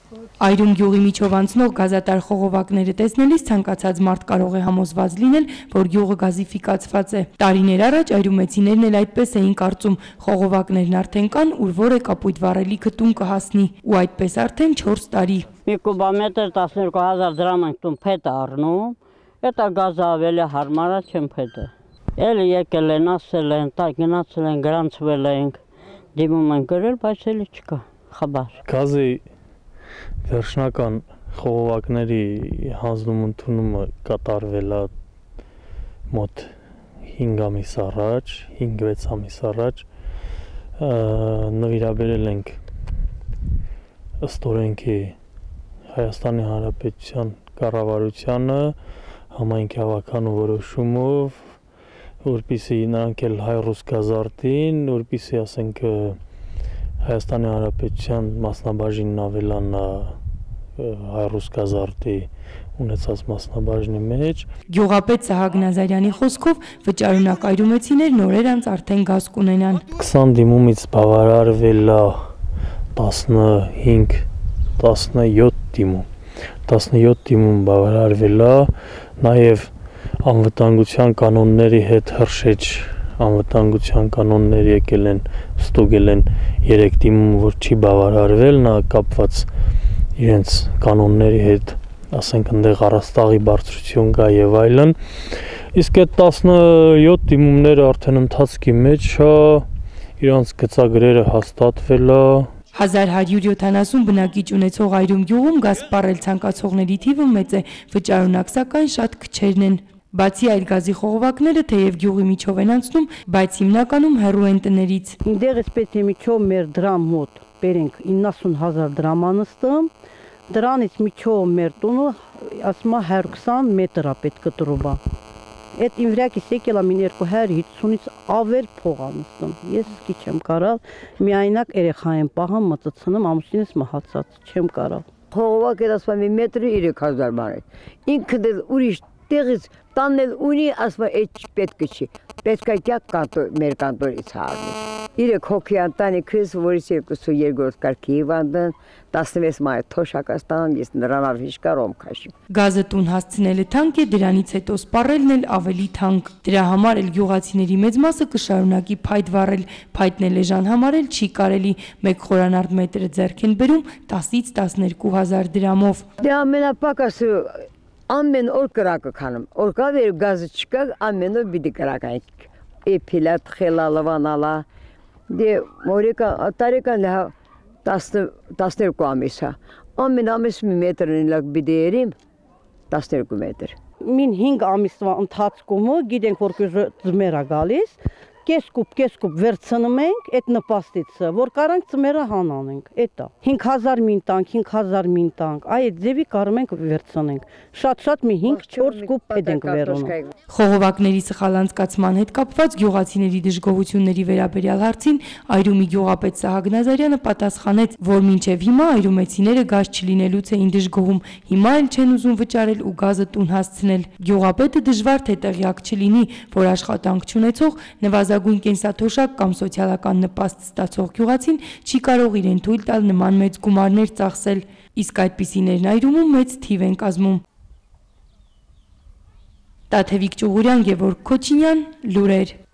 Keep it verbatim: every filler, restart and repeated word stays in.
Այրում գյուղի միջով անցնող գազատար խողովակները տեսնելիս ցանկացած մարդ կարող է համոզված լինել, որ գյուղը գազիֆիկացված է։ Տարիներ առաջ այրումեցիներն էլ այդպես էին կարծում, խողովակներն արդեն կան, ուր որ է կապույտ վառելիքը տուն կհասնի, ու այդպես արդեն չորս տարի։ Մի կուբամետր տասներկու հազար դրամ ենք տուն փետ առնում, էտա գազը ավելի հարմար է, չեմ փետը։ Էլ եկել են, ասել են, տա գնացել են, գրանցվել ենք, դիմում են գրել, բայց էլի չկա, խաբար։ Գազի վերջնական խողովակների հանձնում ընդունումը կատարվել է մոտ հինգ ամիս առաջ, հինգ-վեց ամիս առաջ, նվիրաբերել ենք ըստ օրենքի Հայաստանի Հանրապետության կառավարությանը համայնքի հավաքանու որոշումով, որպեսզի նրանք էլ հայ-ռուս գազարտին, որպեսզի ասենք Հայաստանի Հանրապետության մասնաբաժինն ավելանա հայ-ռուս գազարտի ունեցած մասնաբաժնի մեջ։ Գյուղապետ Սահակ Նազարյանի խոսքով վճարունակ այրումեցիներ նորեր անց արդեն գազ կունենան։ քսան դիմումից բավարարվել է տասնհինգ տասնյոթ դիմում, տասնյոթ դիմում բավարարվել է, նաև անվտանգության կանոնների հետ հրշեջ անվտանգության կանոններ եկել են, ստուգել են երեք դիմում, որ չի բավարարվել, նա կապված իրենց կանոնների հետ, ասենք ընդեղ առաստաղի բարձրություն կա եւ այլն, իսկ այդ տասնյոթ դիմումները արդեն ընթացքի մեջ է, իրանց գծագրերը հաստատվել է։ հազար հարյուր յոթանասուն բնակիչ ունեցող Այրում գյուղում գազ սպառել ցանկացողների թիվը մեծ է, վճարունակ սակայն շատ քչերն են։ Բացի այլ գազի խողովակները թեև գյուղի միջով են անցնում, բայց հիմնականում հեռու են տներից։ Ինդեղից պետք է միջով մեր դրամ մոտ բերենք իննասուն հազար դրամ անստում, դրանից միջով մեր տունը ասում է հարյուր քսան մետր է պետք կտրուբա։ Այդ ինվրակից եկել է մին երկու հարյուր հիսունից ավել փող անստում։ Ես սկի չեմ կարալ, միայնակ երեխա եմ պահամ, մտցնում, ամուսինս մահացած, չեմ կարալ։ Խողովակ էր ասում եմ մետրը երեք հազար բան է։ Ինքը դե ուրիշ տեղից տանել ունի, ասում է այդ պետք չի։ Պետք է կյակ կանտոր մեր կանտորից հարնի։ Երեք հոգի ընտանիքից, որից երկուսը երկրորդ կարգի հիվանդն, տասնվեց մայր թոշակաստան, ես նրան արվիշ կարում քաշիմ։ Գազը տուն հասցնելը թանկ է, դրանից հետո սպառելն էլ ավելի թանկ։ Դրա համար էլ գյուղացիների մեծ մասը կշարունակի փայտ վառել, փայտն էլ էժան համարել չի կարելի, մեկ խորանարդ մետրը ձեռք են բերում տասից տասներկու հազար դրամով։ Դե ամենապակասը ամեն օր կրակը քանում, օր կա վեր գազը չկա, ամեն օր պիտի կրակայք, էփիլա, թխելա, լվանալա, դե մորեկա, տարեկան տասներկու ամիս է, ամեն ամիս մի մետր նիլակ պիտի երիմ, տասներկու մետր։ Մին հինգ ամիսվա ընթացքում գիտենք, որ ձմեր է գալիս, կես-կուպ, կես-կուպ վերցնում ենք այդ նպաստից, որ կարանք ծմերը հանանենք, էտա։ հինգ հազար մին տանք, հինգ հազար մին տանք, այդ ձևի կարում ենք վերցնենք, շատ-շատ մի հինգ-չորս կուպ պետ ենք վերոնում։ Խողովակների սխալ անցկացման հետ կապված գյուղացիների դժգոհությունների վերաբերյալ հարցին Այրումի գյուղապետ Սահակ Նազարյանը պատասխանեց, որ մինչև հիմա այրումեցիները գազ չլինելուց էին դժգոհում, հիմա էլ չեն ուզում վճարել ու գազը տուն հասցնել։ Գյուղապետը դժվար թե տեղյակ չլինի, որ աշխատանք չունեցող նվազագույն կենսաթոշակ կամ սոցիալական նպաստ ստացող գյուղացին չի կարող իրեն թույլ տալ նման մեծ գումարներ ծախսել, իսկ այդպիսիներն Այրումում մեծ թիվ են կազմում։ Տաթևիկ Ճուղուրյան, Գևորգ Քոչինյան, լուրեր։